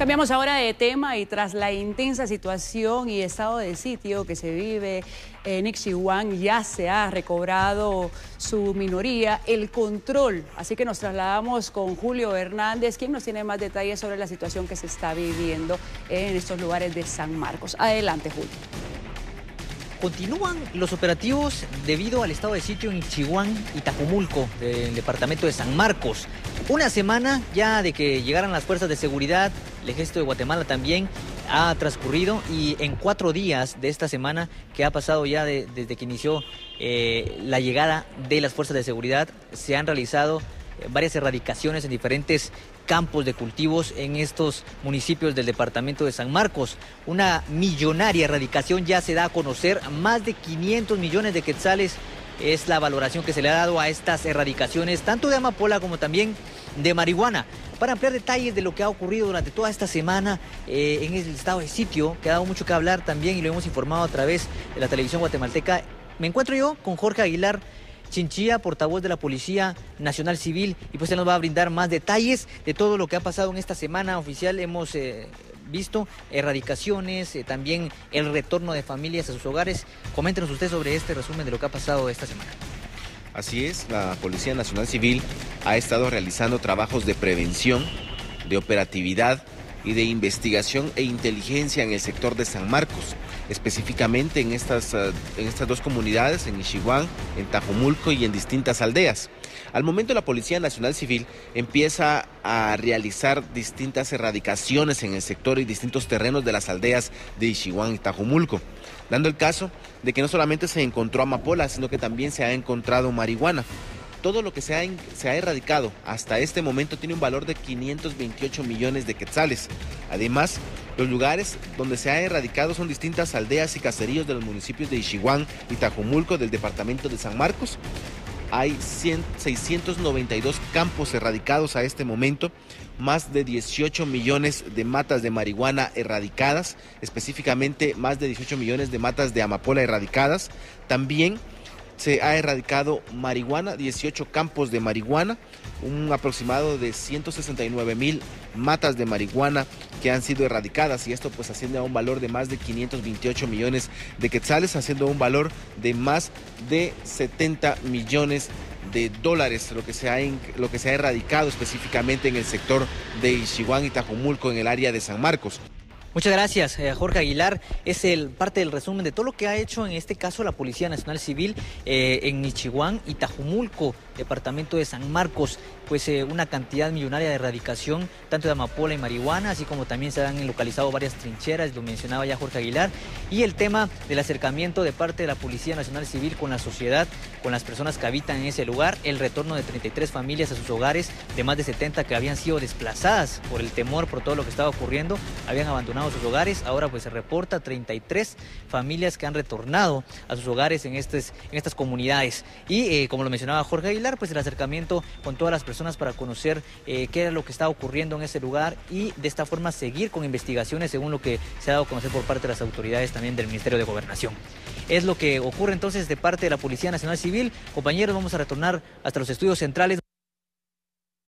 Cambiamos ahora de tema y tras la intensa situación y estado de sitio que se vive en Ixchihuán, ya se ha recobrado su minoría el control. Así que nos trasladamos con Julio Hernández, quien nos tiene más detalles sobre la situación que se está viviendo en estos lugares de San Marcos. Adelante, Julio. Continúan los operativos debido al estado de sitio en Ixchihuán y Tajumulco, del departamento de San Marcos. Una semana ya de que llegaran las fuerzas de seguridad, el ejército de Guatemala también ha transcurrido, y en 4 días de esta semana que ha pasado ya desde que inició la llegada de las fuerzas de seguridad, se han realizado varias erradicaciones en diferentes campos de cultivos en estos municipios del departamento de San Marcos. Una millonaria erradicación ya se da a conocer, más de 500 millones de quetzales es la valoración que se le ha dado a estas erradicaciones, tanto de amapola como también de marihuana. Para ampliar detalles de lo que ha ocurrido durante toda esta semana en el estado de sitio, que ha dado mucho que hablar también y lo hemos informado a través de la televisión guatemalteca, me encuentro yo con Jorge Aguilar Chinchilla, portavoz de la Policía Nacional Civil, y pues él nos va a brindar más detalles de todo lo que ha pasado en esta semana oficial. Hemos visto erradicaciones, también el retorno de familias a sus hogares. Coméntenos usted sobre este resumen de lo que ha pasado esta semana. Así es, la Policía Nacional Civil ha estado realizando trabajos de prevención, de operatividad y de investigación e inteligencia en el sector de San Marcos, específicamente en estas 2 comunidades, en Ixchihuán, en Tajumulco y en distintas aldeas. Al momento, la Policía Nacional Civil empieza a realizar distintas erradicaciones en el sector y distintos terrenos de las aldeas de Ixchihuán y Tajumulco, dando el caso de que no solamente se encontró amapola, sino que también se ha encontrado marihuana. Todo lo que se ha erradicado hasta este momento tiene un valor de 528 millones de quetzales. Además, los lugares donde se ha erradicado son distintas aldeas y caseríos de los municipios de Ixchihuán y Tajumulco del departamento de San Marcos. Hay 692 campos erradicados a este momento, más de 18 millones de matas de marihuana erradicadas, específicamente más de 18 millones de matas de amapola erradicadas. También se ha erradicado marihuana, 18 campos de marihuana, un aproximado de 169,000 matas de marihuana que han sido erradicadas, y esto pues asciende a un valor de más de 528 millones de quetzales, haciendo un valor de más de 70 millones de dólares, lo que se ha erradicado específicamente en el sector de Ixchihuán y Tajumulco en el área de San Marcos. Muchas gracias, Jorge Aguilar. Es parte del resumen de todo lo que ha hecho en este caso la Policía Nacional Civil en Ixchihuán y Tajumulco, departamento de San Marcos. Pues una cantidad millonaria de erradicación, tanto de amapola y marihuana, así como también se han localizado varias trincheras, lo mencionaba ya Jorge Aguilar, y el tema del acercamiento de parte de la Policía Nacional Civil con la sociedad, con las personas que habitan en ese lugar, el retorno de 33 familias a sus hogares, de más de 70 que habían sido desplazadas por el temor, por todo lo que estaba ocurriendo, habían abandonado sus hogares. Ahora pues se reporta 33 familias que han retornado a sus hogares en estas comunidades, y como lo mencionaba Jorge Aguilar, pues el acercamiento con todas las personas para conocer qué era lo que estaba ocurriendo en ese lugar, y de esta forma seguir con investigaciones según lo que se ha dado a conocer por parte de las autoridades también del Ministerio de Gobernación. Es lo que ocurre entonces de parte de la Policía Nacional Civil. Compañeros, vamos a retornar hasta los estudios centrales.